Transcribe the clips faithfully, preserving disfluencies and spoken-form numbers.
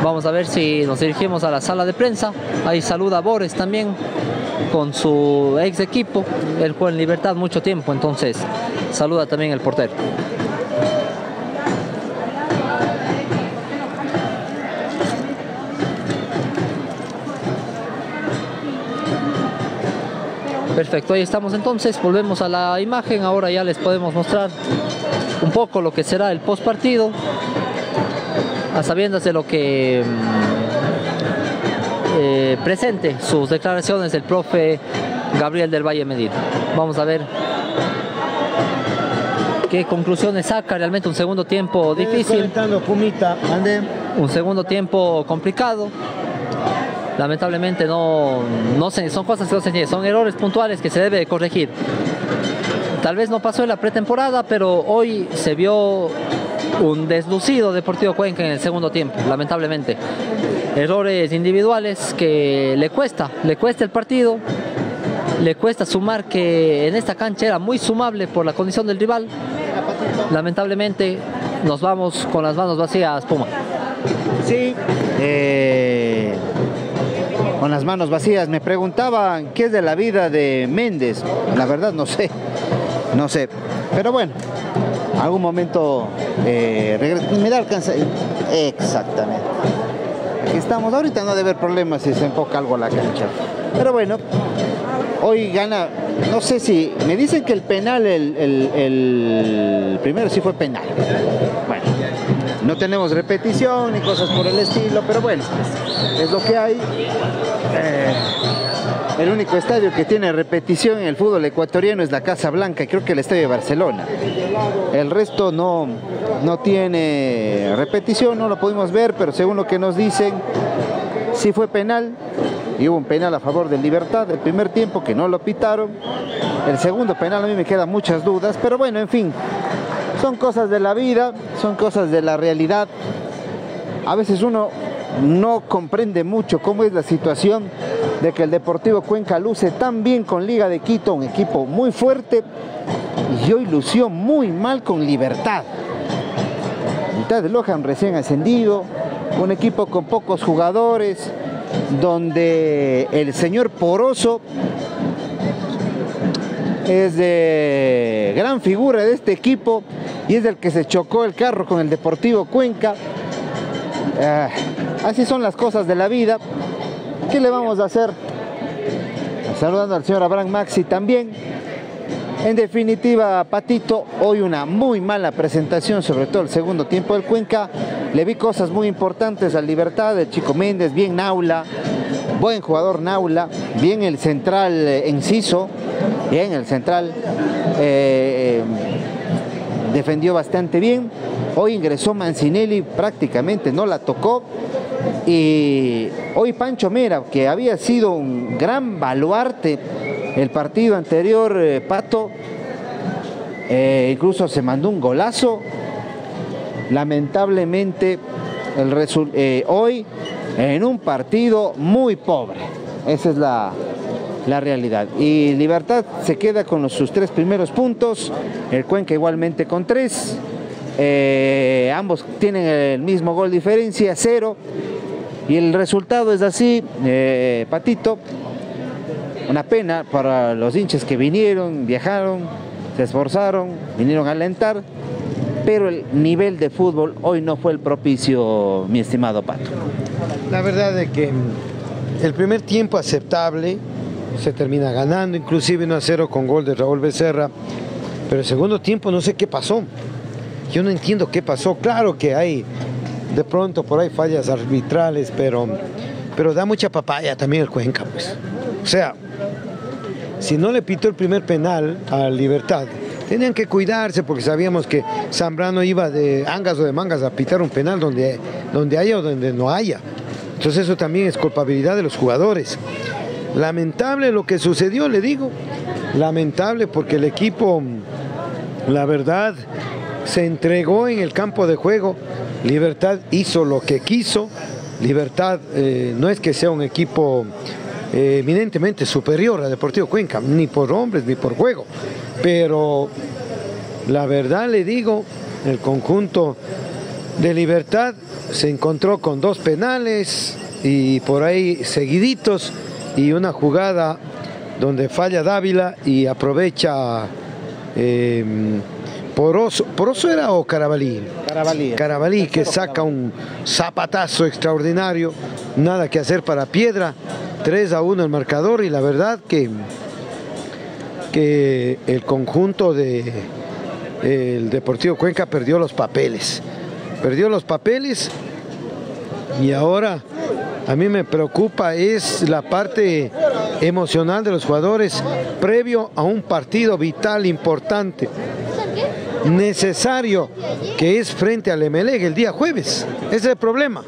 Vamos a ver si nos dirigimos a la sala de prensa. Ahí saluda a Bores también con su ex equipo. Él jugó en Libertad mucho tiempo, entonces saluda también el portero. Perfecto, ahí estamos entonces, volvemos a la imagen. Ahora ya les podemos mostrar un poco lo que será el post partido, a sabiendas de lo que eh, presente sus declaraciones del profe Gabriel del Valle Medina. Vamos a ver qué conclusiones saca. Realmente un segundo tiempo difícil, un segundo tiempo complicado. Lamentablemente no, no se, son cosas que no se entienden, son errores puntuales que se debe corregir. Tal vez no pasó en la pretemporada, pero hoy se vio un deslucido Deportivo Cuenca en el segundo tiempo, lamentablemente. Errores individuales que le cuesta, le cuesta el partido, le cuesta sumar, que en esta cancha era muy sumable por la condición del rival. Lamentablemente nos vamos con las manos vacías, Puma. Sí, eh... con las manos vacías. Me preguntaban qué es de la vida de Méndez. La verdad no sé, no sé. Pero bueno, algún momento eh, me da alcanza. Exactamente. Aquí estamos. Ahorita no debe haber problemas si se enfoca algo a la cancha. Pero bueno, hoy gana. No sé si me dicen que el penal, el, el, el primero sí fue penal. Bueno, no tenemos repetición ni cosas por el estilo, pero bueno, es lo que hay. Eh, el único estadio que tiene repetición en el fútbol ecuatoriano es la Casa Blanca, y creo que el estadio de Barcelona. El resto no, no tiene repetición, no lo pudimos ver, pero según lo que nos dicen, sí fue penal. Y hubo un penal a favor de Libertad el primer tiempo, que no lo pitaron. El segundo penal a mí me quedan muchas dudas, pero bueno, en fin, son cosas de la vida, son cosas de la realidad. A veces uno no comprende mucho cómo es la situación de que el Deportivo Cuenca luce tan bien con Liga de Quito, un equipo muy fuerte, y hoy lució muy mal con Libertad. Libertad de Loja, recién ascendido, un equipo con pocos jugadores, donde el señor Poroso es de gran figura de este equipo y es el que se chocó el carro con el Deportivo Cuenca. Eh, así son las cosas de la vida. ¿Qué le vamos a hacer? Saludando al señor Abraham Maxi también. En definitiva, Patito, hoy una muy mala presentación, sobre todo el segundo tiempo del Cuenca. Le vi cosas muy importantes al Libertad, el Chico Méndez, bien Naula, buen jugador Naula, bien el central eh, Enciso, bien el central, eh, eh, defendió bastante bien. Hoy ingresó Mancinelli, prácticamente no la tocó. Y hoy Pancho Mera, que había sido un gran baluarte el partido anterior, eh, Pato, eh, incluso se mandó un golazo. Lamentablemente el eh, hoy en un partido muy pobre, esa es la, la realidad. Y Libertad se queda con los, sus tres primeros puntos, el Cuenca igualmente con tres, eh, ambos tienen el mismo gol diferencia, cero, y el resultado es así, eh, Patito. Una pena para los hinchas que vinieron, viajaron, se esforzaron, vinieron a alentar, pero el nivel de fútbol hoy no fue el propicio, mi estimado Pato. La verdad es que el primer tiempo aceptable, se termina ganando, inclusive uno a cero con gol de Raúl Becerra, pero el segundo tiempo no sé qué pasó. Yo no entiendo qué pasó. Claro que hay de pronto por ahí fallas arbitrales, pero, pero da mucha papaya también el Cuenca, pues. O sea, si no le pitó el primer penal a Libertad, tenían que cuidarse porque sabíamos que Zambrano iba de angas o de mangas a pitar un penal donde, donde haya o donde no haya. Entonces eso también es culpabilidad de los jugadores. Lamentable lo que sucedió, le digo. Lamentable porque el equipo, la verdad, se entregó en el campo de juego. Libertad hizo lo que quiso. Libertad eh, no es que sea un equipo eh, eminentemente superior a Deportivo Cuenca, ni por hombres ni por juego. Pero la verdad le digo, el conjunto de Libertad se encontró con dos penales y por ahí seguiditos y una jugada donde falla Dávila y aprovecha eh, Poroso. ¿Poroso era o Carabalí? Carabalí. Carabalí, que saca un zapatazo extraordinario, nada que hacer para Piedra, tres a uno el marcador, y la verdad que, que el conjunto de el Deportivo Cuenca perdió los papeles, perdió los papeles y ahora a mí me preocupa es la parte emocional de los jugadores previo a un partido vital, importante, necesario, que es frente al Emelec el día jueves. Ese es el problema.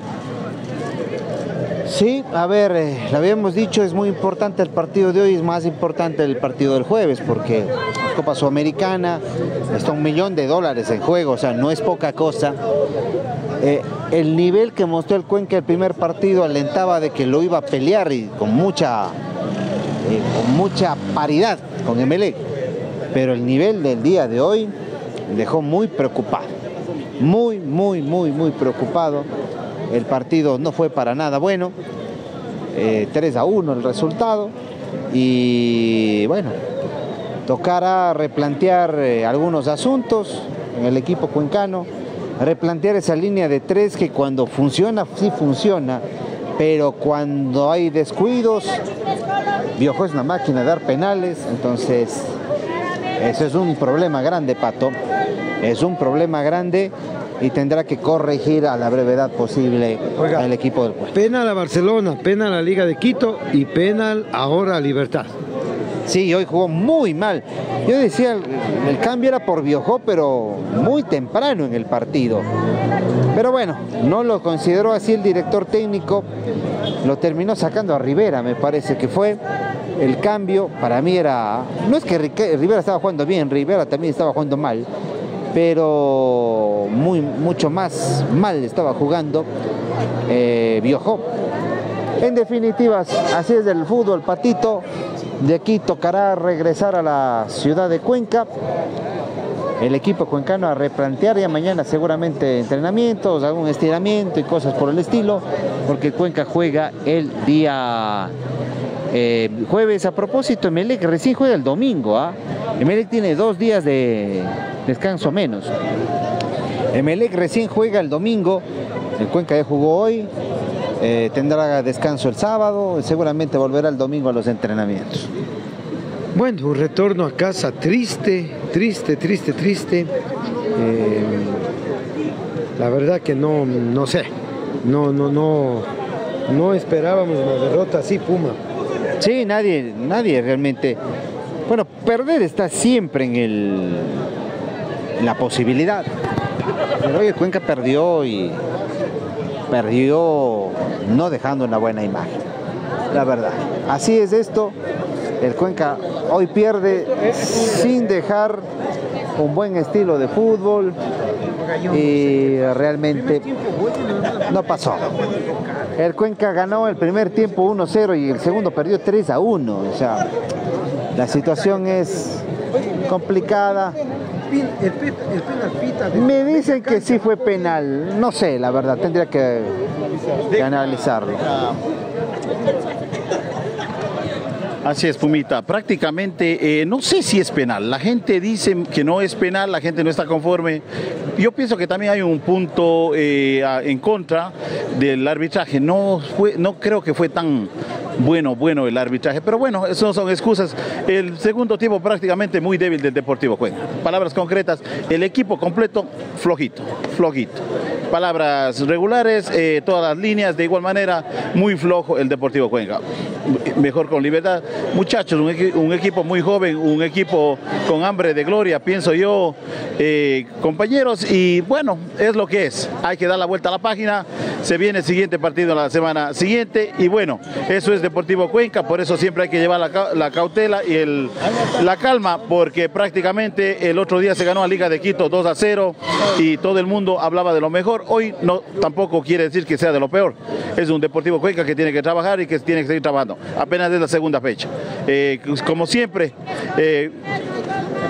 Sí, a ver, eh, lo habíamos dicho, es muy importante el partido de hoy, es más importante el partido del jueves, porque Copa Sudamericana, está un millón de dólares en juego, o sea, no es poca cosa. Eh, el nivel que mostró el Cuenca el primer partido alentaba de que lo iba a pelear y con mucha, eh, con mucha paridad con Emelec, pero el nivel del día de hoy dejó muy preocupado, muy, muy, muy, muy preocupado. El partido no fue para nada bueno, eh, tres a uno el resultado, y bueno, tocará replantear eh, algunos asuntos en el equipo cuencano, replantear esa línea de tres que cuando funciona, sí funciona, pero cuando hay descuidos, Biojó es una máquina de dar penales, entonces eso es un problema grande, Pato, es un problema grande. Y tendrá que corregir a la brevedad posible Oiga, el equipo del Cuenca. Penal a Barcelona, penal a la Liga de Quito y penal ahora a Libertad. Sí, hoy jugó muy mal. Yo decía, el, el cambio era por Biojó, pero muy temprano en el partido. Pero bueno, no lo consideró así el director técnico. Lo terminó sacando a Rivera, me parece que fue. El cambio para mí era... No es que Rivera estaba jugando bien, Rivera también estaba jugando mal, pero muy, mucho más mal estaba jugando eh, Biojó. En definitiva, así es el fútbol, Patito. De aquí tocará regresar a la ciudad de Cuenca, el equipo cuencano a replantear ya mañana seguramente entrenamientos, algún estiramiento y cosas por el estilo, porque Cuenca juega el día eh, jueves. A propósito, Emelec recién juega el domingo, ¿ah? Emelec tiene dos días de descanso menos. Emelec recién juega el domingo, el Cuenca ya jugó hoy, eh, tendrá descanso el sábado, seguramente volverá el domingo a los entrenamientos. Bueno, un retorno a casa triste, triste, triste, triste. Eh, la verdad que no, no sé, no, no, no, no esperábamos una derrota así, Puma. Sí, nadie, nadie realmente. Bueno, perder está siempre en el en la posibilidad. Pero hoy el Cuenca perdió y perdió no dejando una buena imagen. La verdad. Así es esto. El Cuenca hoy pierde sin dejar un buen estilo de fútbol y realmente no pasó. El Cuenca ganó el primer tiempo uno cero y el segundo perdió tres a uno. O sea, la situación es complicada. Me dicen que sí fue penal. No sé, la verdad, tendría que, que analizarlo. Así es, Pumita. Prácticamente, eh, no sé si es penal. La gente dice que no es penal, la gente no está conforme. Yo pienso que también hay un punto eh, en contra del arbitraje. No, fue, no creo que fue tan bueno, bueno el arbitraje, pero bueno, eso no son excusas. El segundo tiempo prácticamente muy débil del Deportivo Cuenca. Palabras concretas, el equipo completo flojito, flojito. Palabras regulares, eh, todas las líneas, de igual manera, muy flojo el Deportivo Cuenca. Mejor con Libertad. Muchachos, un, equi un equipo muy joven, un equipo con hambre de gloria, pienso yo, eh, compañeros, y bueno, es lo que es. Hay que dar la vuelta a la página, se viene el siguiente partido la semana siguiente, y bueno, eso es Deportivo Cuenca, por eso siempre hay que llevar la, la cautela y el, la calma, porque prácticamente el otro día se ganó a Liga de Quito dos a cero, y todo el mundo hablaba de lo mejor. Hoy no, tampoco quiere decir que sea de lo peor. Es un Deportivo Cuenca que tiene que trabajar y que tiene que seguir trabajando. Apenas es la segunda fecha. Eh, como siempre, eh,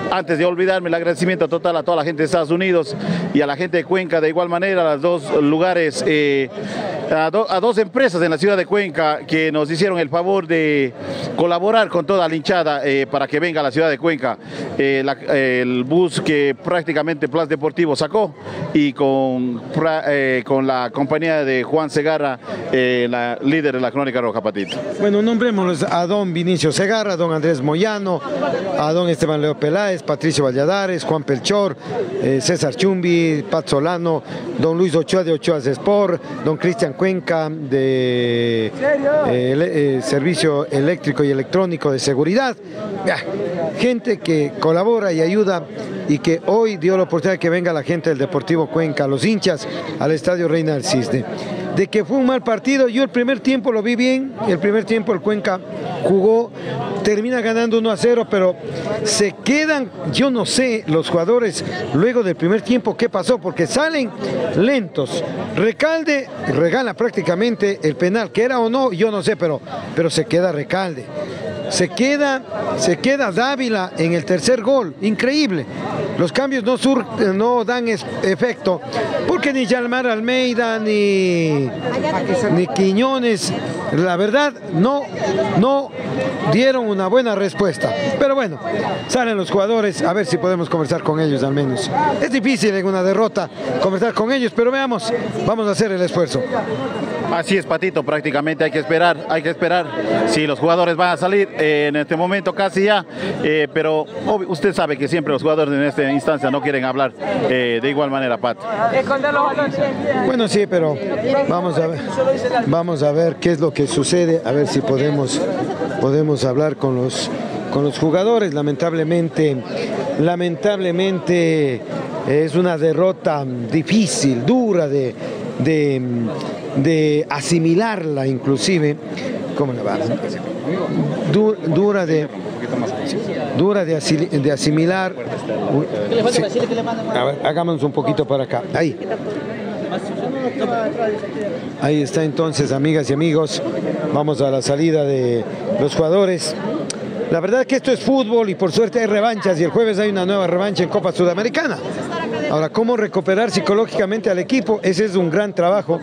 antes de olvidarme, el agradecimiento total a toda la gente de Estados Unidos y a la gente de Cuenca, de igual manera, a los dos lugares, eh, a, do, a dos empresas en la ciudad de Cuenca que nos hicieron el favor de colaborar con toda la hinchada eh, para que venga a la ciudad de Cuenca. Eh, la, eh, el bus que prácticamente Plus Deportivo sacó y con, eh, con la compañía de Juan Segarra, eh, la líder de la Crónica Roja, Patito. Bueno, nombrémonos a don Vinicio Segarra, a don Andrés Moyano, a don Esteban Leo Peláez, Patricio Valladares, Juan Pelchor, eh, César Chumbi, Pat Solano, don Luis Ochoa de Ochoa Sport, don Cristian Cuenca de eh, eh, Servicio Eléctrico y Electrónico de Seguridad. Gente que colabora y ayuda y que hoy dio la oportunidad de que venga la gente del Deportivo Cuenca, los hinchas, al Estadio Reina del Cisne. De que fue un mal partido, yo el primer tiempo lo vi bien, el primer tiempo el Cuenca jugó, termina ganando uno a cero, pero se quedan, yo no sé, los jugadores luego del primer tiempo qué pasó, porque salen lentos. Recalde regala prácticamente el penal, que era o no, yo no sé, pero, pero se queda Recalde. Se queda, se queda Dávila en el tercer gol, increíble. Los cambios no, sur, no dan es, efecto, porque ni Yalmar Almeida, ni, ni Quiñones, la verdad, no, no dieron una buena respuesta. Pero bueno, salen los jugadores, a ver si podemos conversar con ellos al menos. Es difícil en una derrota conversar con ellos, pero veamos, vamos a hacer el esfuerzo. Así es, Patito, prácticamente hay que esperar, hay que esperar si los jugadores van a salir eh, en este momento casi ya, eh, pero obvio, usted sabe que siempre los jugadores en esta instancia no quieren hablar eh, de igual manera, Pat. Bueno, sí, pero vamos a ver, vamos a ver qué es lo que sucede, a ver si podemos, podemos hablar con los, con los jugadores. Lamentablemente, lamentablemente es una derrota difícil, dura de... de de asimilarla inclusive, ¿cómo le va? Du, dura de dura de, asil, de asimilar. Sí. A ver, hagámonos un poquito para acá. Ahí. Ahí está entonces, amigas y amigos. Vamos a la salida de los jugadores. La verdad es que esto es fútbol y por suerte hay revanchas y el jueves hay una nueva revancha en Copa Sudamericana. Ahora, ¿cómo recuperar psicológicamente al equipo? Ese es un gran trabajo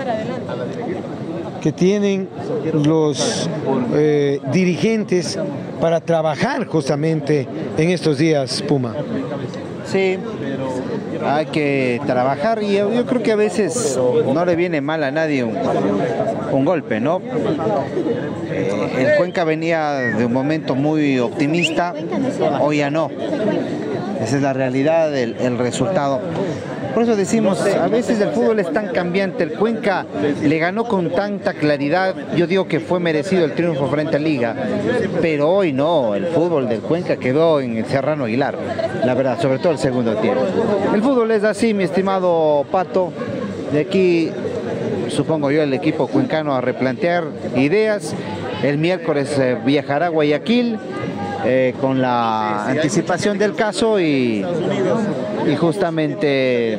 que tienen los eh, dirigentes para trabajar justamente en estos días, Puma. Sí, hay que trabajar y yo, yo creo que a veces no le viene mal a nadie un, un golpe, ¿no? Eh, el Cuenca venía de un momento muy optimista, hoy ya no. Esa es la realidad, el, el resultado. Por eso decimos, a veces el fútbol es tan cambiante. El Cuenca le ganó con tanta claridad. Yo digo que fue merecido el triunfo frente a Liga, pero hoy no. El fútbol del Cuenca quedó en el Serrano Aguilar, la verdad, sobre todo el segundo tiempo. El fútbol es así, mi estimado Pato. De aquí, supongo yo, el equipo cuencano a replantear ideas. El miércoles eh, viajará a Guayaquil. Eh, con la anticipación del caso y, y justamente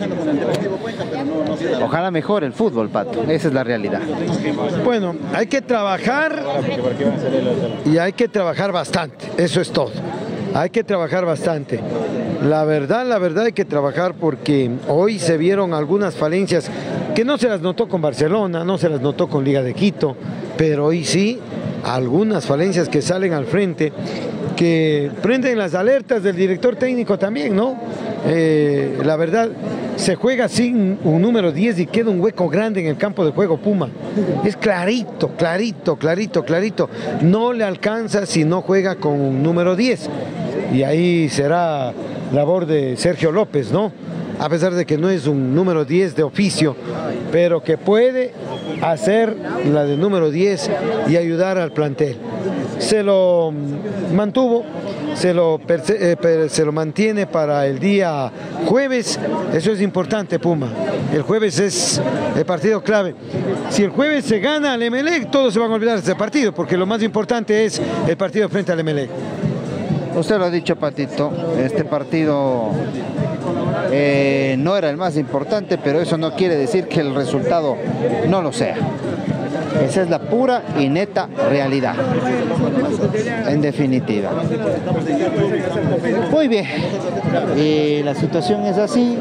ojalá mejore el fútbol, Pato, esa es la realidad. Bueno, hay que trabajar y hay que trabajar bastante, eso es todo, hay que trabajar bastante. La verdad, la verdad hay que trabajar porque hoy se vieron algunas falencias que no se las notó con Barcelona, no se las notó con Liga de Quito, pero hoy sí, algunas falencias que salen al frente, que prenden las alertas del director técnico también, ¿no? Eh, la verdad, se juega sin un número diez y queda un hueco grande en el campo de juego Puma. Es clarito, clarito, clarito, clarito. No le alcanza si no juega con un número diez. Y ahí será labor de Sergio López, ¿no? A pesar de que no es un número diez de oficio, pero que puede hacer la de número diez y ayudar al plantel. Se lo mantuvo, se lo, eh, se lo mantiene para el día jueves, eso es importante, Puma. El jueves es el partido clave. Si el jueves se gana al Emelec, todos se van a olvidar de ese partido, porque lo más importante es el partido frente al Emelec. Usted lo ha dicho, Patito, este partido eh, no era el más importante, pero eso no quiere decir que el resultado no lo sea. Esa es la pura y neta realidad, en definitiva. Muy bien, y la situación es así.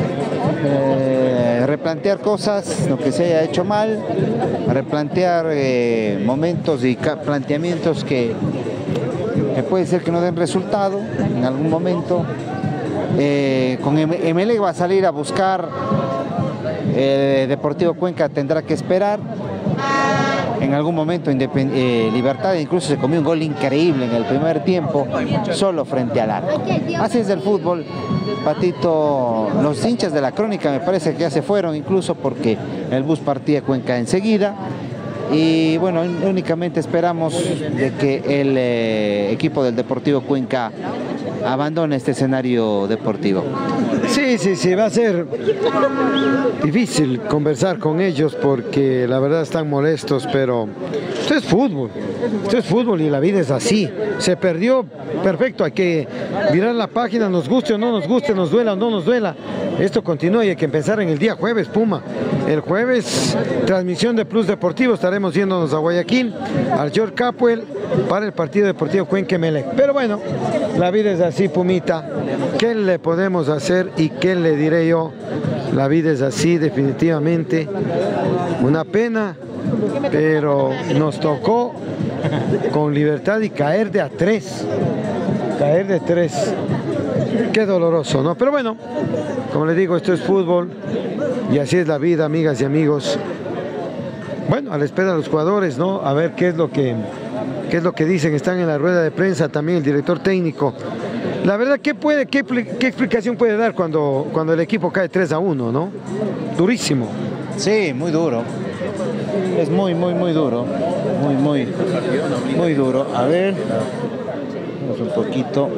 Eh, replantear cosas, lo que se haya hecho mal, replantear eh, momentos y planteamientos que, que puede ser que no den resultado en algún momento. Eh, con Emelec va a salir a buscar, eh, Deportivo Cuenca tendrá que esperar. En algún momento eh, Libertad incluso se comió un gol increíble en el primer tiempo, solo frente al arco. Así es el fútbol, Patito. Los hinchas de la Crónica me parece que ya se fueron, incluso porque el bus partía Cuenca enseguida. Y bueno, únicamente esperamos de que el eh, equipo del Deportivo Cuenca abandone este escenario deportivo. Sí, sí, sí, va a ser difícil conversar con ellos porque la verdad están molestos, pero esto es fútbol, esto es fútbol y la vida es así. Se perdió, perfecto, hay que mirar la página, nos guste o no nos guste, nos duela o no nos duela. Esto continúa y hay que empezar en el día jueves, Puma. El jueves, transmisión de Plus Deportivo, estaremos yéndonos a Guayaquil, al George Capwell, para el partido Deportivo Cuenca Emelec. Pero bueno, la vida es así, Pumita. ¿Qué le podemos hacer y qué le diré yo? La vida es así, definitivamente. Una pena, pero nos tocó con Libertad y caer de a tres. Caer de tres. Qué doloroso, ¿no? Pero bueno, como les digo, esto es fútbol y así es la vida, amigas y amigos. Bueno, a la espera de los jugadores, ¿no? A ver qué es lo que, qué es lo que dicen. Están en la rueda de prensa también el director técnico. La verdad, ¿qué, puede, qué, qué explicación puede dar cuando, cuando el equipo cae tres a uno, ¿no? Durísimo. Sí, muy duro. Es muy, muy, muy duro. Muy, muy, muy duro. A ver, vamos un poquito.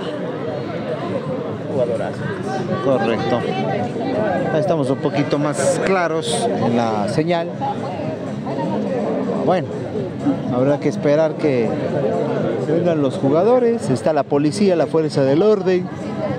Correcto. Ahí estamos un poquito más claros en la señal. Bueno, habrá que esperar que vengan los jugadores. Está la policía, la fuerza del orden.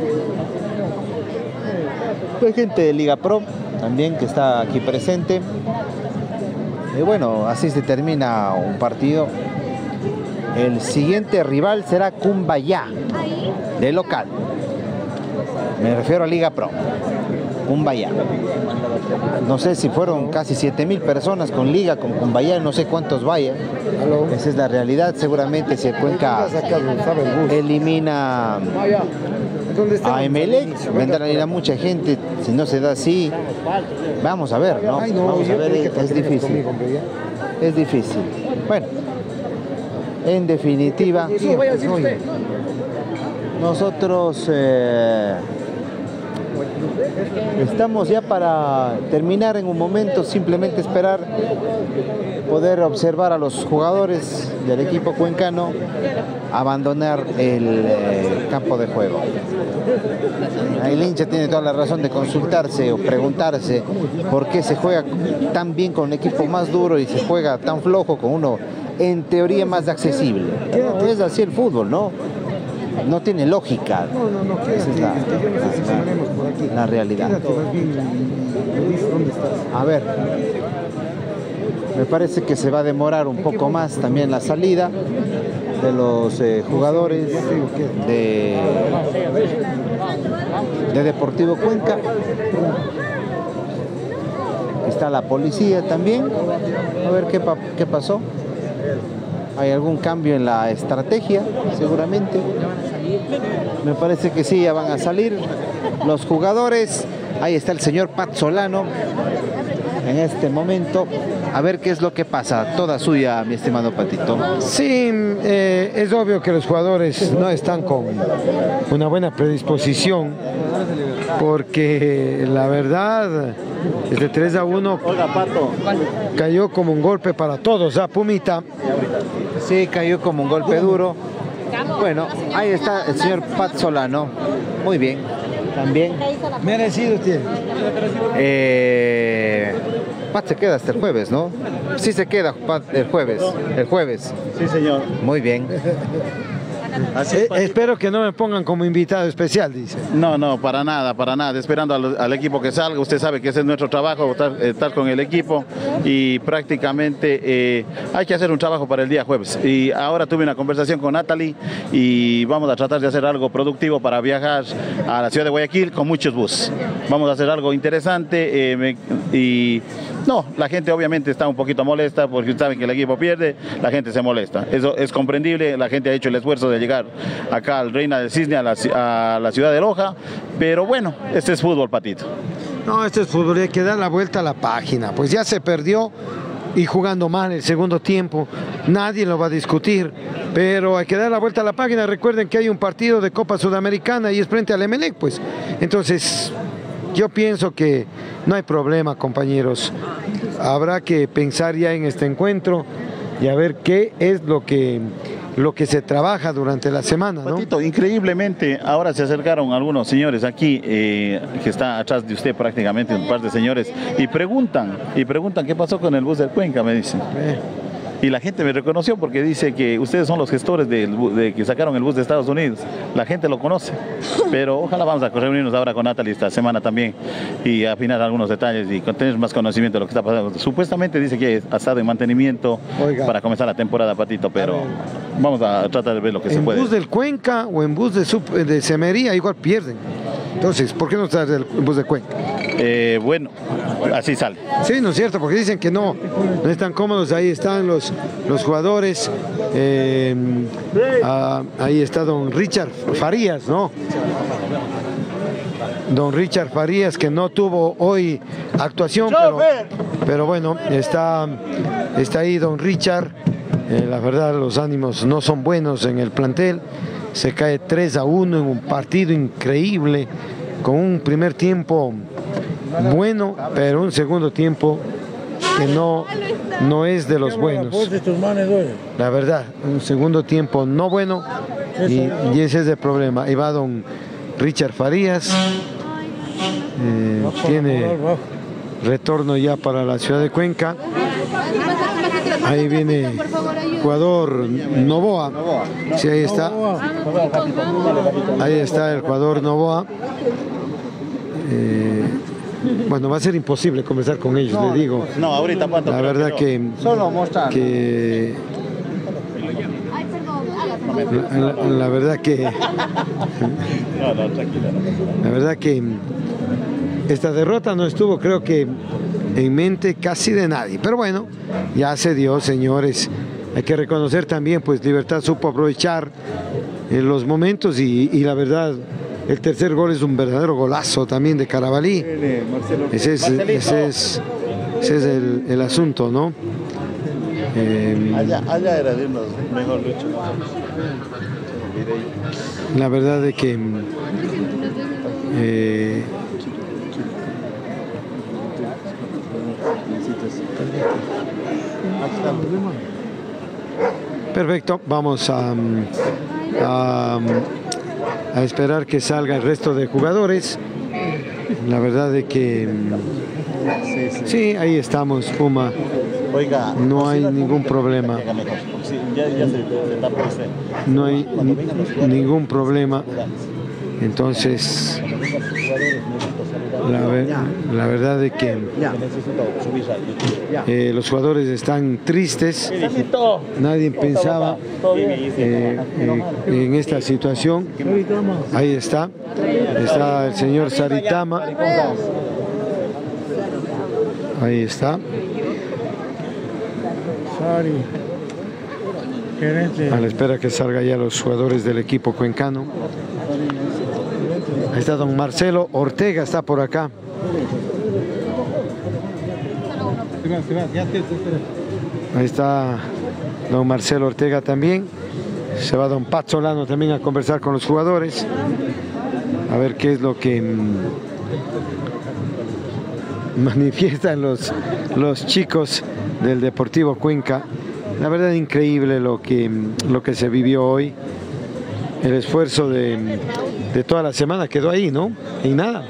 Hay gente de Liga Pro también que está aquí presente. Y bueno, así se termina un partido. El siguiente rival será Cumbayá, de local. Me refiero a Liga Pro, Cumbayá. No sé si fueron casi siete mil personas con Liga, con Cumbayá, no sé cuántos vayan. Esa es la realidad. Seguramente si el Cuenca elimina a Emelec, vendrá a ir a mucha gente. Si no se da así, vamos a ver, ¿no? Vamos a ver, es difícil. Es difícil. Bueno, en definitiva, nosotros eh, estamos ya para terminar en un momento, simplemente esperar poder observar a los jugadores del equipo cuencano abandonar el eh, campo de juego. El hincha tiene toda la razón de consultarse o preguntarse por qué se juega tan bien con un equipo más duro y se juega tan flojo con uno en teoría más accesible. No, es así el fútbol, ¿no? No tiene lógica. No, no, no, esa es la, la, la realidad. A ver, me parece que se va a demorar un poco más también la salida de los eh, jugadores de, de Deportivo Cuenca. Está la policía también. A ver qué, pa qué pasó. ¿Hay algún cambio en la estrategia? Seguramente. Me parece que sí, ya van a salir los jugadores. Ahí está el señor Pat Solano en este momento. A ver qué es lo que pasa. Toda suya, mi estimado Patito. Sí, eh, es obvio que los jugadores no están con una buena predisposición, porque la verdad, este tres a uno cayó como un golpe para todos, ¿ah, Pumita? Sí, cayó como un golpe duro. Bueno, ahí está el señor Pat Solano. Muy bien, también. Merecido tiene. Eh, Pat se queda hasta el jueves, ¿no? Sí se queda Pat el jueves. El jueves. Sí, señor. Muy bien. Así Eh, es, espero que no me pongan como invitado especial, dice. No, no, para nada, para nada. Esperando al, al equipo que salga. Usted sabe que ese es nuestro trabajo, estar, estar con el equipo y prácticamente eh, hay que hacer un trabajo para el día jueves. Y ahora tuve una conversación con Natalie y vamos a tratar de hacer algo productivo para viajar a la ciudad de Guayaquil con muchos buses. Vamos a hacer algo interesante eh, me, y no, la gente obviamente está un poquito molesta porque saben que el equipo pierde, la gente se molesta. Eso es comprendible, la gente ha hecho el esfuerzo de llegar acá al Reina del Cisne, a la, a la ciudad de Loja, pero bueno, este es fútbol, Patito. No, este es fútbol, hay que dar la vuelta a la página. Pues ya se perdió y jugando mal el segundo tiempo, nadie lo va a discutir, pero hay que dar la vuelta a la página. Recuerden que hay un partido de Copa Sudamericana y es frente al Emelec, pues. Entonces, yo pienso que no hay problema, compañeros. Habrá que pensar ya en este encuentro y a ver qué es lo que, lo que se trabaja durante la semana, ¿no? Patito, increíblemente, ahora se acercaron algunos señores aquí, eh, que está atrás de usted prácticamente, un par de señores, y preguntan, y preguntan qué pasó con el bus del Cuenca, me dicen. Eh. Y la gente me reconoció porque dice que ustedes son los gestores del bu- de que sacaron el bus de Estados Unidos. La gente lo conoce, pero ojalá vamos a reunirnos ahora con Natalie esta semana también y afinar algunos detalles y tener más conocimiento de lo que está pasando. Supuestamente dice que ha estado en mantenimiento Oiga. para comenzar la temporada, Patito, pero vamos a tratar de ver lo que se En puede. bus del Cuenca o en bus de, Sup- de Semería igual pierden. Entonces, ¿por qué no está el bus de Cuenca? Eh, bueno, así sale. Sí, ¿no es cierto? Porque dicen que no, no están cómodos. Ahí están los, los jugadores. eh, ah, ahí está don Richard Farías, ¿no? Don Richard Farías, que no tuvo hoy actuación, pero, pero bueno, está, está ahí don Richard. Eh, la verdad, los ánimos no son buenos en el plantel. Se cae tres a uno en un partido increíble, con un primer tiempo bueno, pero un segundo tiempo que no, no es de los buenos. La verdad, un segundo tiempo no bueno y, y ese es el problema. Ahí va don Richard Farías, eh, tiene retorno ya para la ciudad de Cuenca. Ahí viene jugador Novoa. Sí, ahí está. Ahí está el jugador Novoa. Eh, bueno, va a ser imposible conversar con ellos, le digo. No, ahorita Pato, La verdad que, que la, la- la verdad que No, no, tranquila. la verdad que esta derrota no estuvo, creo que en mente casi de nadie, pero bueno, ya se dio, señores. Hay que reconocer también, pues Libertad supo aprovechar eh, los momentos y, y la verdad, el tercer gol es un verdadero golazo también de Carabalí. Ese es, ese es, ese es el, el asunto, ¿no? Eh, Allá, allá era de unos mejor lucho. la verdad de que eh, perfecto, vamos a, a, a esperar que salga el resto de jugadores. La verdad de que sí, ahí estamos, Puma. Oiga, No hay ningún problema. Sí, ya, ya se, se tapa usted. No hay ni- ningún problema. Entonces, la, ver- la verdad de que eh, los jugadores están tristes. Nadie pensaba eh, eh, en esta situación. Ahí está. Está el señor Saritama. Ahí está. A la espera que salga ya los jugadores del equipo cuencano. Ahí está don Marcelo Ortega, está por acá. Ahí está don Marcelo Ortega también. Se va don Pat Solano también a conversar con los jugadores. A ver qué es lo que mm, manifiestan los, los chicos del Deportivo Cuenca. La verdad increíble lo que, lo que se vivió hoy. El esfuerzo de, de toda la semana quedó ahí, ¿no? Y nada.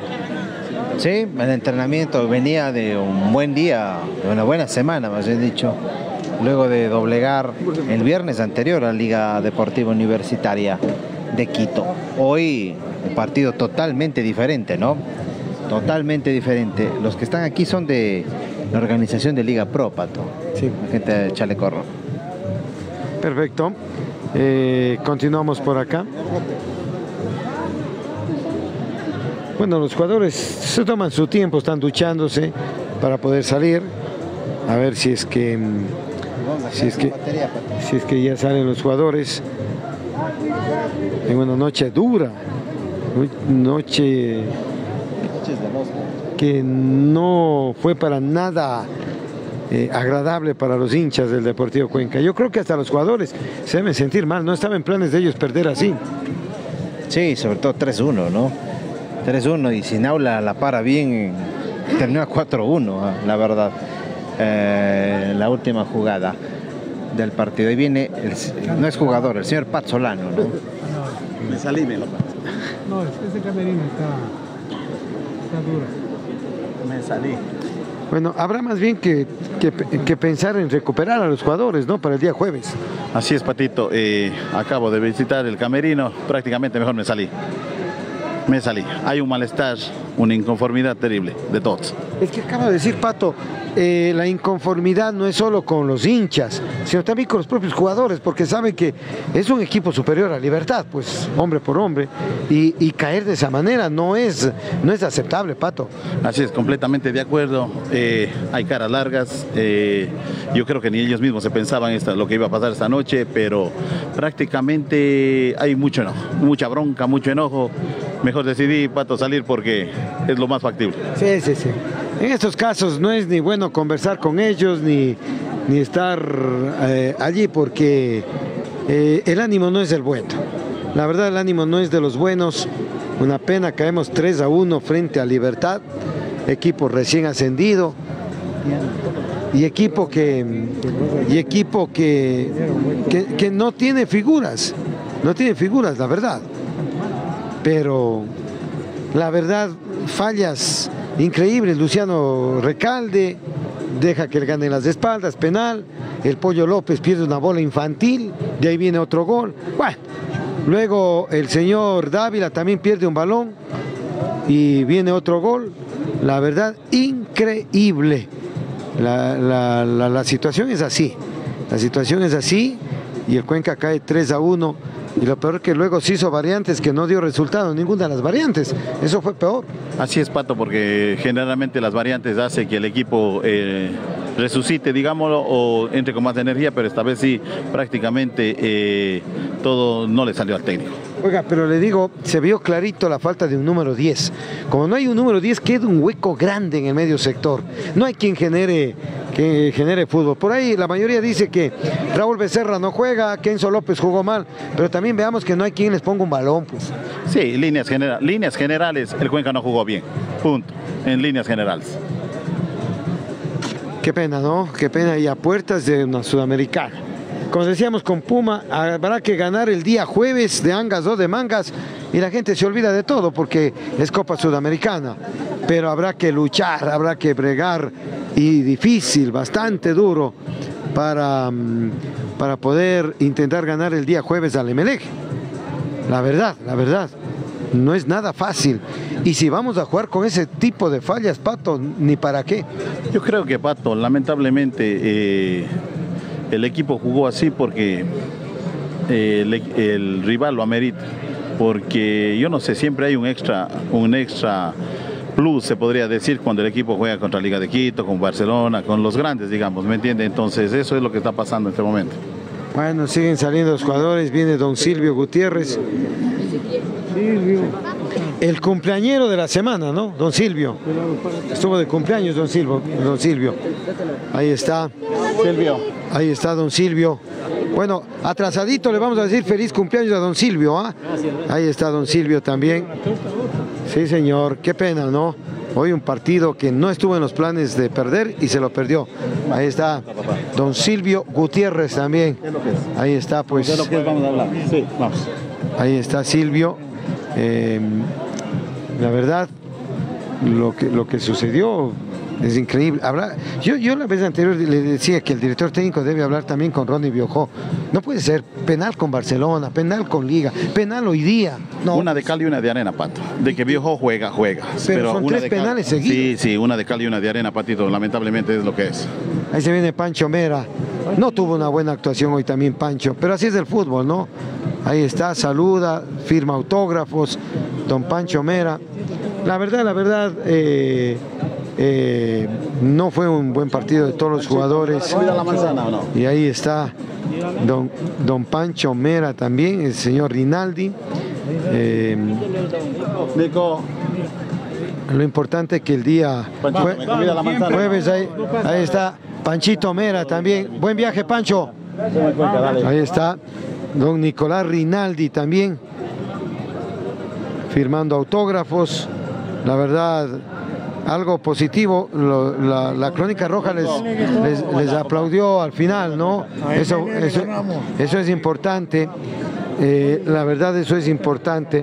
Sí, el entrenamiento venía de un buen día, de una buena semana, más bien dicho. luego de doblegar el viernes anterior a la Liga Deportiva Universitaria de Quito. Hoy un partido totalmente diferente, ¿no? Totalmente diferente. Los que están aquí son de la organización de Liga Pro, Pato. Sí. La gente de Chaleco Rojo. Perfecto. Eh, continuamos por acá. Bueno, los jugadores se toman su tiempo, están duchándose para poder salir. A ver si es que si es que si es que ya salen los jugadores en una noche dura, noche que no fue para nada eh, agradable para los hinchas del Deportivo Cuenca. Yo creo que hasta los jugadores se deben sentir mal, no estaba en planes de ellos perder así. Sí, sobre todo tres uno, ¿no? tres uno y sin aula la para bien, terminó a cuatro uno, la verdad. Eh, la última jugada del partido. Ahí viene, el, no es jugador, el señor Pat Solano, ¿no? No, me salí, me lo paso. No, ese camerino está, está duro. Me salí. Bueno, habrá más bien que, que, que pensar en recuperar a los jugadores, ¿no? Para el día jueves. Así es, Patito. Eh, acabo de visitar el camerino, prácticamente mejor me salí. Me salí. Hay un malestar, una inconformidad terrible de todos. Es que acaba de decir Pato, eh, la inconformidad no es solo con los hinchas, sino también con los propios jugadores, porque saben que es un equipo superior a Libertad, pues hombre por hombre, y, y caer de esa manera no es, no es aceptable, Pato. Así es, completamente de acuerdo. Eh, hay caras largas. Eh, yo creo que ni ellos mismos se pensaban esta, lo que iba a pasar esta noche, pero prácticamente hay mucho enojo, mucha bronca, mucho enojo. Mejor decidí, Pato, salir porque es lo más factible. Sí, sí, sí. En estos casos no es ni bueno conversar con ellos ni, ni estar eh, allí porque eh, el ánimo no es el bueno. La verdad, el ánimo no es de los buenos. Una pena, caemos tres a uno frente a Libertad, equipo recién ascendido y equipo que, y equipo que, que, que no tiene figuras, no tiene figuras, la verdad. Pero la verdad, fallas increíbles. Luciano Recalde deja que le gane las espaldas, penal. El Pollo López pierde una bola infantil, de ahí viene otro gol. Bueno, luego el señor Dávila también pierde un balón y viene otro gol. La verdad, increíble. La, la, la, la situación es así, la situación es así y el Cuenca cae tres a uno. Y lo peor que luego se hizo variantes que no dio resultado, ninguna de las variantes. Eso fue peor. Así es, Pato, porque generalmente las variantes hacen que el equipo eh, resucite, digámoslo, o entre con más energía, pero esta vez sí, prácticamente eh, todo no le salió al técnico. Oiga, pero le digo, se vio clarito la falta de un número diez. Como no hay un número diez, queda un hueco grande en el medio sector. No hay quien genere, que genere fútbol. Por ahí la mayoría dice que Raúl Becerra no juega, Kenzo López jugó mal, pero también veamos que no hay quien les ponga un balón, pues. Sí, líneas, genera líneas generales, el Cuenca no jugó bien, punto, en líneas generales. Qué pena, ¿no? Qué pena, y a puertas de una sudamericana. Como decíamos con Puma, habrá que ganar el día jueves de Angas o de Mangas y la gente se olvida de todo porque es Copa Sudamericana. Pero habrá que luchar, habrá que bregar y difícil, bastante duro para, para poder intentar ganar el día jueves al Emelec. La verdad, la verdad, no es nada fácil. Y si vamos a jugar con ese tipo de fallas, Pato, ni para qué. Yo creo que, Pato, lamentablemente eh, el equipo jugó así porque eh, el, el rival lo amerita. Porque yo no sé, siempre hay un extra, un extra plus, se podría decir, cuando el equipo juega contra Liga de Quito, con Barcelona, con los grandes, digamos, ¿me entiende? Entonces eso es lo que está pasando en este momento. Bueno, siguen saliendo los jugadores, viene don Silvio Gutiérrez. Silvio. El cumpleañero de la semana, ¿no? Don Silvio. Estuvo de cumpleaños don Silvio. Don Silvio. Ahí está. Silvio. Ahí está don Silvio. Bueno, atrasadito le vamos a decir feliz cumpleaños a don Silvio, ¿ah? ¿eh? Ahí está don Silvio también. Sí, señor. Qué pena, ¿no? Hoy un partido que no estuvo en los planes de perder y se lo perdió. Ahí está don Silvio Gutiérrez también. Ahí está, pues. Vamos a hablar. Sí, vamos. Ahí está Silvio. Eh, la verdad, lo que, lo que sucedió es increíble. Hablar, yo, yo la vez anterior le decía que el director técnico debe hablar también con Ronnie Biojó. No puede ser penal con Barcelona, penal con Liga, penal hoy día. No. Una de cal y una de arena, Pato. De que Biojó juega, juega. Pero, Pero son una tres de cal... penales seguidos. Sí, sí, una de cal y una de arena, Patito. Lamentablemente es lo que es. Ahí se viene Pancho Mera. No tuvo una buena actuación hoy también Pancho, pero así es el fútbol, ¿no? Ahí está, saluda, firma autógrafos, don Pancho Mera. La verdad, la verdad, eh, eh, no fue un buen partido de todos los jugadores. la manzana o no? Y ahí está don, don Pancho Mera también, el señor Rinaldi. Eh, Nico. lo importante es que el día jue, jueves, ahí, ahí está Panchito Mera también. Buen viaje, Pancho. Ahí está don Nicolás Rinaldi también, firmando autógrafos. La verdad, algo positivo. Lo, la, la Crónica Roja les, les, les aplaudió al final, ¿no? Eso, eso, eso es importante. Eh, la verdad, eso es importante.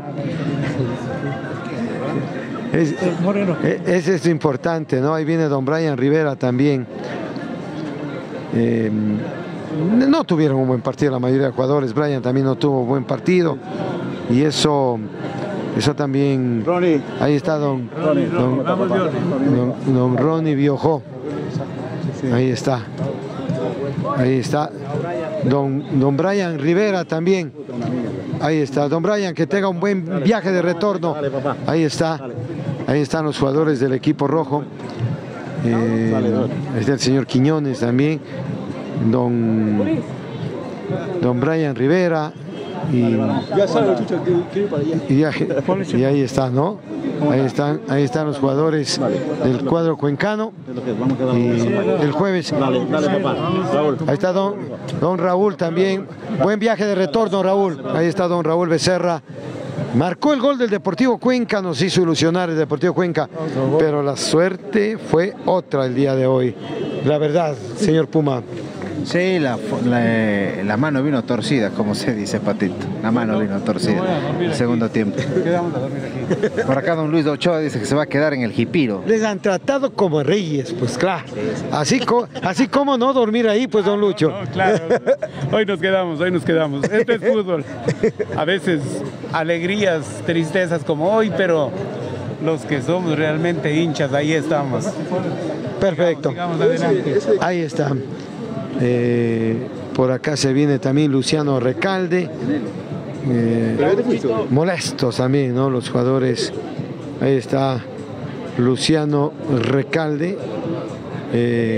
Es, eh, ese es importante, ¿no? Ahí viene don Brian Rivera también. Eh, no tuvieron un buen partido la mayoría de jugadores. Brian también no tuvo buen partido. Y eso... Eso también, Ronnie. Ahí está don, Ronnie, don, don, don, don Ronnie Biojó. Ahí está. Ahí está. Don, don Brian Rivera también. Ahí está. Don Brian, que tenga un buen viaje de retorno. Ahí está. Ahí están los jugadores del equipo rojo. Eh, ahí está el señor Quiñones también. Don, don Brian Rivera. Y, ya sabe, Chucho, que ir para allá. Y, ya, y ahí está, ¿no? Ahí están, ahí están los jugadores del cuadro cuencano. Y el jueves. Dale, dale, papá. Raúl. Ahí está don, don Raúl también. Buen viaje de retorno, Raúl. Ahí está don Raúl Becerra. Marcó el gol del Deportivo Cuenca, nos hizo ilusionar el Deportivo Cuenca, pero la suerte fue otra el día de hoy. La verdad, señor Puma. Sí, la, la, la mano vino torcida, como se dice, Patito. La mano vino torcida. El segundo tiempo. Quedamos a dormir aquí. Por acá don Luis Ochoa dice que se va a quedar en el Jipiro. Les han tratado como reyes, pues claro. Así, co así como no dormir ahí, pues don Lucho. No, claro. Hoy nos quedamos, hoy nos quedamos. Esto es fútbol. A veces alegrías, tristezas como hoy, pero los que somos realmente hinchas, ahí estamos. Perfecto. Sigamos, sigamos adelante. Ahí está. Eh, por acá se viene también Luciano Recalde. Eh, molestos también, ¿no? Los jugadores. Ahí está Luciano Recalde. Eh,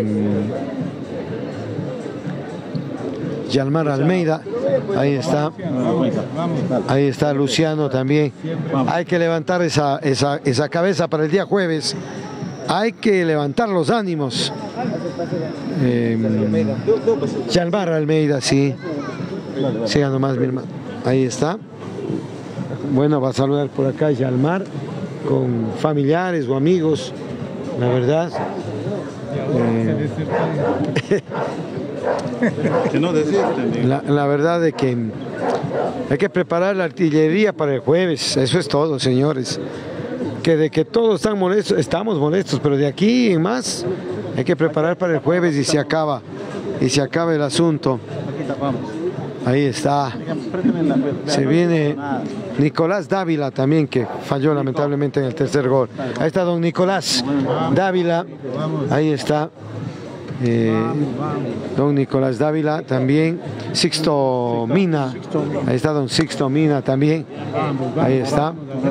Yalmar Almeida. Ahí está. Ahí está Luciano también. Hay que levantar esa, esa, esa cabeza para el día jueves. Hay que levantar los ánimos. Eh, Yalmar Almeida, sí. Siga nomás, mi hermano. Ahí está. Bueno, va a saludar por acá Yalmar con familiares o amigos, la verdad. Eh, la, la verdad es que hay que preparar la artillería para el jueves. Eso es todo, señores. Que de que todos están molestos, estamos molestos, pero de aquí en más hay que preparar para el jueves y se acaba, y se acaba el asunto. Ahí está. Se viene Nicolás Dávila también, que falló lamentablemente en el tercer gol. Ahí está don Nicolás Dávila. Ahí está. Eh, don Nicolás Dávila también. Sixto Mina. Ahí está don Sixto Mina también. Ahí está.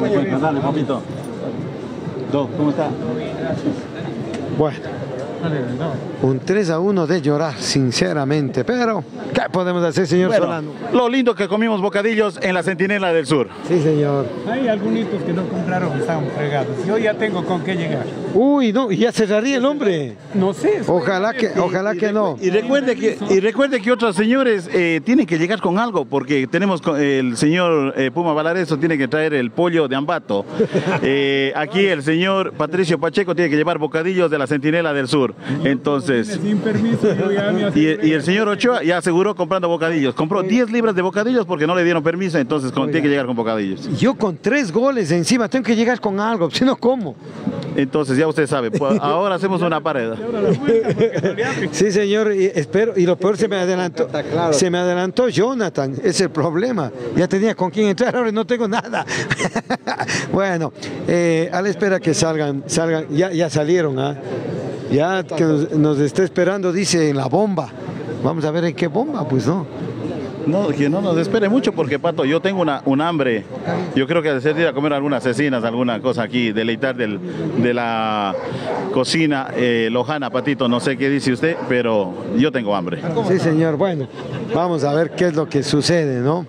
¿Cómo está? Bueno, un tres a uno de llorar, sinceramente, pero ¿qué podemos hacer, señor Bueno, Solano? lo lindo que comimos bocadillos en la Centinela del Sur. Sí, señor. Hay algunos que no compraron que estaban fregados. Yo ya tengo con qué llegar. Uy, no, ya cerraría el hombre. No sé. Ojalá que, ojalá que no. Y recuerde que, y recuerde que otros señores eh, tienen que llegar con algo, porque tenemos con- el señor eh, Puma Valareso tiene que traer el pollo de Ambato. Eh, aquí el señor Patricio Pacheco tiene que llevar bocadillos de la Centinela del Sur. Entonces Entonces, Sin permiso, yo ya me y, y el señor Ochoa ya aseguró comprando bocadillos. Compró diez libras de bocadillos porque no le dieron permiso, entonces con, tiene que llegar con bocadillos. Yo con tres goles encima tengo que llegar con algo, si no, ¿cómo? Entonces ya usted sabe, pues, ahora hacemos una pared. Sí, señor, y espero, y lo peor se me adelantó, se me adelantó Jonathan, ese es el problema. Ya tenía con quién entrar, ahora no tengo nada. Bueno, eh, a la espera que salgan, salgan, ya, ya salieron, ¿ah? Ya que nos, nos está esperando, dice, en la bomba. Vamos a ver en qué bomba, pues no. No, que no nos espere mucho porque, Pato, yo tengo una, un hambre. Yo creo que al ser ir a comer algunas cecinas, alguna cosa aquí, deleitar del, de la cocina eh, lojana, Patito, no sé qué dice usted, pero yo tengo hambre. Sí, señor, bueno, vamos a ver qué es lo que sucede, ¿no?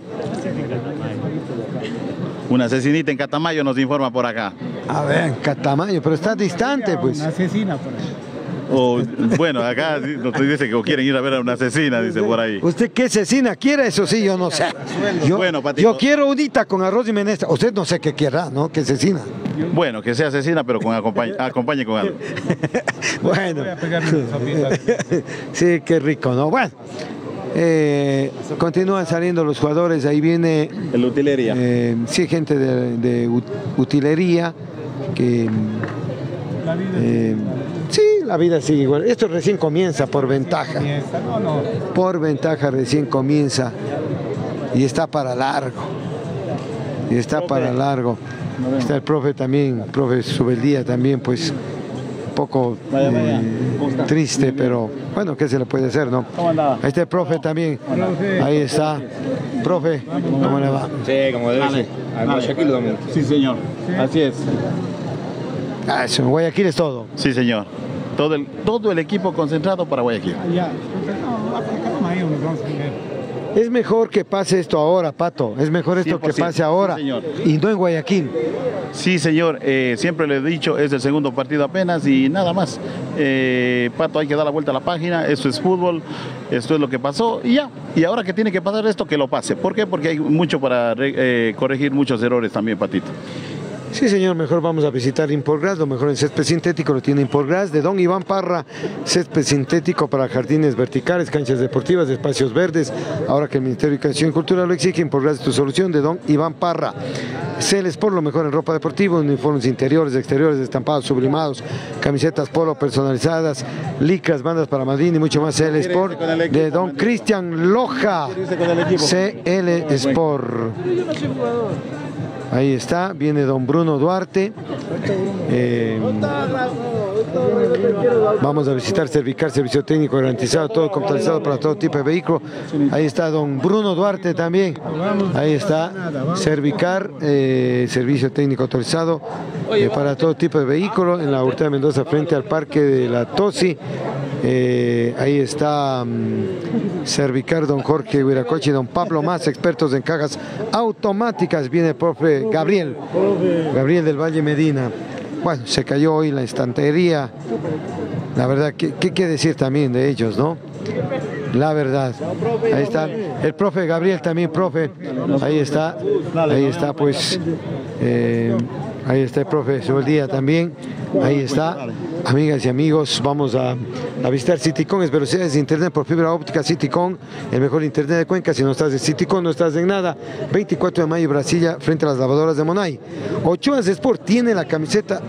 Una cecinita en Catamayo nos informa por acá. A ver, Catamayo, pero está distante, pues. Una asesina por ahí. O, bueno, acá nos dice que quieren ir a ver a una asesina, dice por ahí. ¿Usted qué cecina quiere? Eso sí, yo no sé. Yo, Bueno, Patito. yo quiero unita con arroz y menestra. Usted no sé qué quiera, ¿no? ¿Qué cecina? Bueno, que sea asesina, pero con acompañe, acompañe con algo. Bueno. Voy a pegarme una sopita. Sí, qué rico, ¿no? Bueno, eh, continúan saliendo los jugadores. Ahí viene, El utilería. eh, sí, gente de, de ut- utilería que... La vida eh, sí, la vida sigue igual. Esto recién comienza por ventaja. fiesta, no, no. Por ventaja recién comienza y está para largo. Y está para largo. Está el profe también, profe Subeldía también, pues un poco eh, triste, pero bueno, ¿qué se le puede hacer, no? Ahí está el profe también. Ahí está. Profe, ¿cómo le va? Sí, como debe ser. Al Guayaquil también. Sí, señor. Así es. Ah, eso, en Guayaquil es todo. Sí, señor. Todo el, todo el equipo concentrado para Guayaquil. Ya. No, acá no hay unos vamos a ver. Es mejor que pase esto ahora, Pato. Es mejor esto cien por que ciento, pase ahora sí, señor. y no en Guayaquil. Sí, señor. Eh, siempre le he dicho, es el segundo partido apenas y nada más. Eh, Pato, hay que dar la vuelta a la página. Esto es fútbol. Esto es lo que pasó y ya. Y ahora que tiene que pasar esto, que lo pase. ¿Por qué? Porque hay mucho para eh, corregir muchos errores también, Patito. Sí, señor, mejor vamos a visitar Imporgras, lo mejor en césped sintético lo tiene Imporgras, de don Iván Parra, césped sintético para jardines verticales, canchas deportivas, espacios verdes, ahora que el Ministerio de Educación y Cultura lo exige, Imporgras es tu solución, de don Iván Parra. Celes por lo mejor en ropa deportiva, uniformes interiores, exteriores, estampados, sublimados, camisetas polo personalizadas, licras, bandas para Madrid y mucho más. Celes Sport de don Cristian Loja, C L Sport. Ahí está, viene don Bruno Duarte. Eh, vamos a visitar Cervicar, servicio técnico garantizado, todo computarizado para todo tipo de vehículo. Ahí está don Bruno Duarte también. Ahí está Cervicar, eh, servicio técnico autorizado eh, para todo tipo de vehículo en la Hurtado de Mendoza frente al Parque de la Tosi. Eh, ahí está um, Cervicar, don Jorge Huiracoche y don Pablo Más, expertos en cajas automáticas. Viene el profe Gabriel, Gabriel del Valle Medina. Bueno, se cayó hoy la estantería. La verdad, ¿qué, qué, qué decir también de ellos, no? La verdad. Ahí está el profe Gabriel también, profe. Ahí está, ahí está pues, eh, ahí está el profe Subeldía también. Ahí está, amigas y amigos, vamos a, a visitar Citycon, es velocidades de internet por fibra óptica. Citycon, el mejor internet de Cuenca. Si no estás en Citycon, no estás en nada. veinticuatro de mayo, Brasilia, frente a las lavadoras de Monay. Ochoas Sport tiene la camiseta.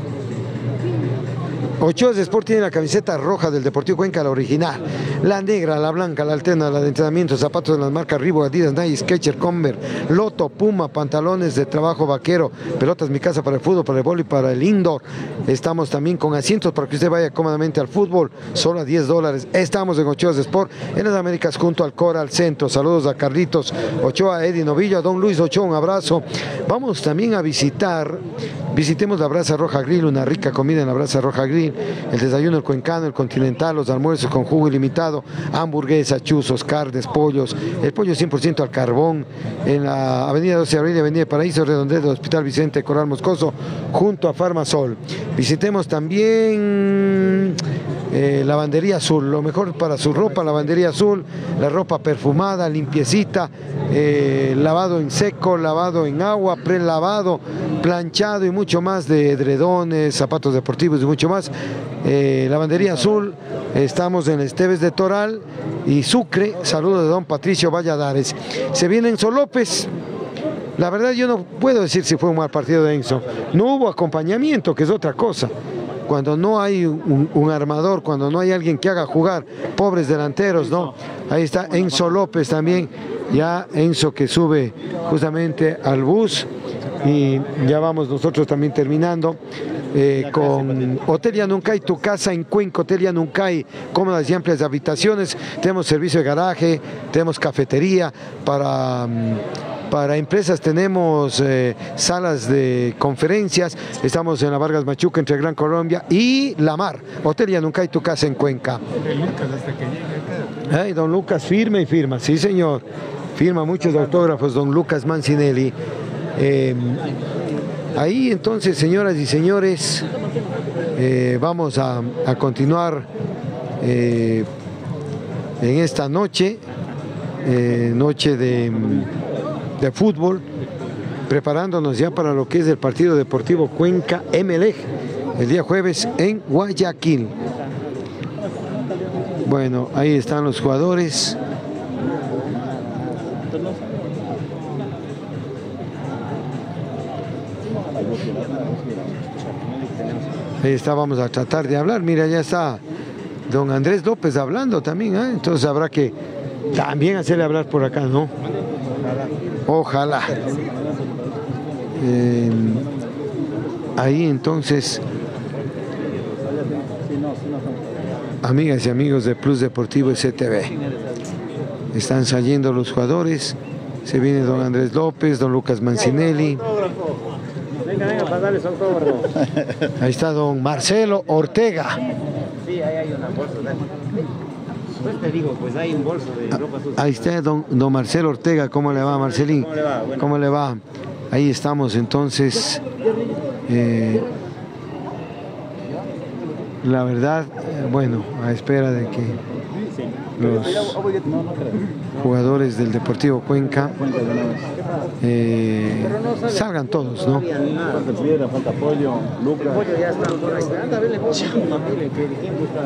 Ochoas Sport tiene la camiseta roja del Deportivo Cuenca, la original, la negra, la blanca, la alterna, la de entrenamiento, zapatos de las marcas Reebok, Adidas, Nike, Skechers, Converse, Lotto, Puma, pantalones de trabajo vaquero, pelotas Mi Casa para el fútbol, para el vóley, para el indoor. Estamos también con asientos para que usted vaya cómodamente al fútbol, solo a diez dólares. Estamos en Ochoas Sport, en las Américas, junto al Coral Centro. Saludos a Carlitos Ochoa, a Eddie Novillo, a don Luis Ochoa, un abrazo. Vamos también a visitar, visitemos la Brasa Roja Grill, una rica comida en la Brasa Roja Grill. El desayuno, el cuencano, el continental, los almuerzos con jugo ilimitado, hamburguesas, chuzos, carnes, pollos, el pollo cien por ciento al carbón, en la avenida doce de abril, avenida Paraíso, redondel del Hospital Vicente Coral Moscoso, junto a Farmasol. Visitemos también también eh, Lavandería Azul, lo mejor para su ropa, Lavandería Azul, la ropa perfumada, limpiecita, eh, lavado en seco, lavado en agua, prelavado, planchado y mucho más de edredones, zapatos deportivos y mucho más. Eh, Lavandería Azul, estamos en Esteves de Toral y Sucre. Saludos de don Patricio Valladares. Se viene Enzo López. La verdad yo no puedo decir si fue un mal partido de Enzo. No hubo acompañamiento, que es otra cosa. Cuando no hay un, un armador, cuando no hay alguien que haga jugar, pobres delanteros, ¿no? Ahí está Enzo López también, ya Enzo que sube justamente al bus y ya vamos nosotros también terminando. Eh, con Hotel Yanuncay, tu casa en Cuenca, Hotel Yanuncay, cómodas y amplias habitaciones, tenemos servicio de garaje, tenemos cafetería para... Para empresas tenemos eh, salas de conferencias, estamos en la Vargas Machuca entre Gran Colombia y La Mar, Hotel Yanuncay, tu casa en Cuenca. Ay, don Lucas firma y firma, sí señor, firma muchos autógrafos, don Lucas Mancinelli. Eh, ahí entonces, señoras y señores, eh, vamos a, a continuar eh, en esta noche, eh, noche de... de fútbol, preparándonos ya para lo que es el partido deportivo Cuenca Emelec, el día jueves en Guayaquil. Bueno, ahí están los jugadores. Ahí está, vamos a tratar de hablar. Mira, ya está don Andrés López hablando también, ¿eh? Entonces habrá que también hacerle hablar por acá, ¿no? Ojalá. Eh, ahí entonces, amigas y amigos de Plus Deportivo S T V, están saliendo los jugadores. Se viene don Andrés López, don Lucas Mancinelli. Venga, venga, para darles autógrafo. Ahí está don Marcelo Ortega. Sí, ahí hay una bolsa. Pues te digo, pues hay un bolso de ropa sucia. Ahí está don, don Marcelo Ortega. ¿Cómo le va, Marcelín? ¿Cómo le va? Bueno. ¿Cómo le va? Ahí estamos entonces. Eh, la verdad, eh, bueno, a espera de que los jugadores del Deportivo Cuenca eh, salgan todos, ¿no? Falta pollo, Lucas. El pollo ya está por ahí. Anda, vele, vos. Que el tiempo está...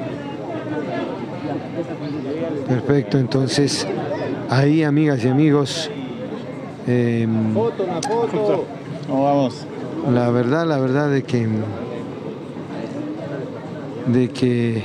Perfecto, entonces ahí, amigas y amigos, eh, Foto, una foto. ¿Cómo vamos? la verdad, la verdad de que de que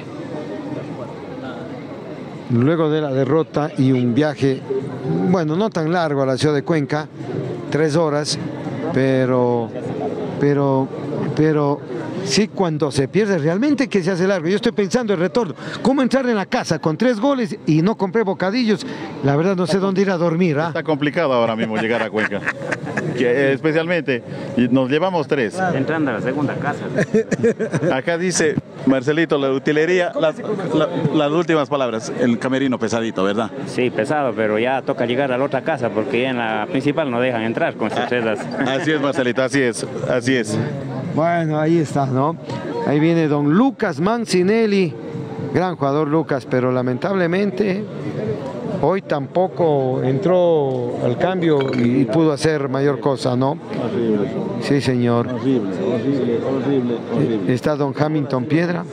luego de la derrota y un viaje, bueno, no tan largo a la ciudad de Cuenca, tres horas, pero pero pero sí, cuando se pierde realmente que se hace largo. Yo estoy pensando el retorno, cómo entrar en la casa con tres goles y no compré bocadillos. La verdad no sé dónde ir a dormir. ¿Ah? Está complicado ahora mismo llegar a Cuenca. Que, eh, especialmente, y nos llevamos tres. Entrando a la segunda casa. Acá dice Marcelito, la utilería, las, la- las últimas palabras, el camerino pesadito, ¿verdad? Sí, pesado, pero ya toca llegar a la otra casa porque ya en la principal no dejan entrar con sus celdas. Así es, Marcelito, así es, así es. Bueno, ahí está, ¿no? Ahí viene don Lucas Mancinelli, gran jugador Lucas, pero lamentablemente hoy tampoco entró al cambio y pudo hacer mayor cosa, ¿no? Horrible, Sí, señor. horrible, horrible, horrible, horrible. Está don Hamilton Piedra.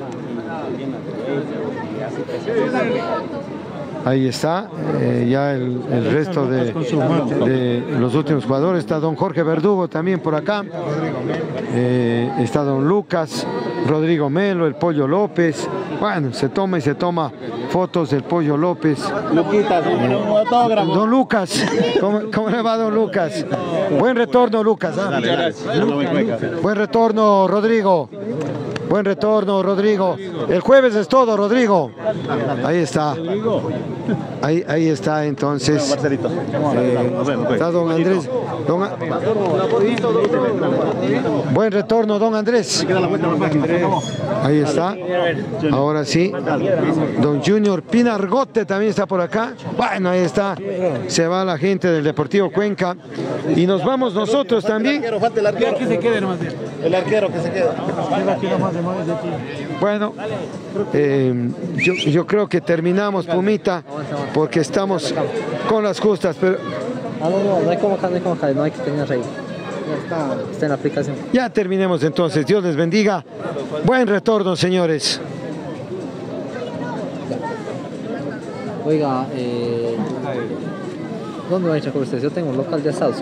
Ahí está, eh, ya el, el resto de, de los últimos jugadores. Está don Jorge Verdugo también por acá. Eh, está don Lucas, Rodrigo Melo, el Pollo López. Bueno, se toma y se toma fotos del Pollo López. Luquitas, un autógrafo. Don Lucas, ¿cómo, cómo le va, don Lucas? Buen retorno, Lucas. ¿Ah? Dale, dale. Nos vemos en Cuenca. Buen retorno, Rodrigo. Buen retorno, Rodrigo. El jueves es todo, Rodrigo. Ahí está. Ahí, ahí está, entonces. Marcelito. Eh, Nos vemos, pues. está don Andrés. Don A- Buen retorno, don Andrés. Ahí está. Ahora sí. Don Junior Pinargote también está por acá. Bueno, ahí está. Se va la gente del Deportivo Cuenca. Y nos vamos nosotros también. Falta el arquero. Que se quede nomás. El arquero que se quede. Bueno, eh, yo, yo creo que terminamos, Pumita, porque estamos con las justas, pero... Ah, no, no, no hay como no hay como no hay que tener rey. Ya está, está en la aplicación. Ya terminemos entonces, Dios les bendiga. Buen retorno, señores. Oiga, eh, ¿dónde van a echar con ustedes? Yo tengo un local de asados.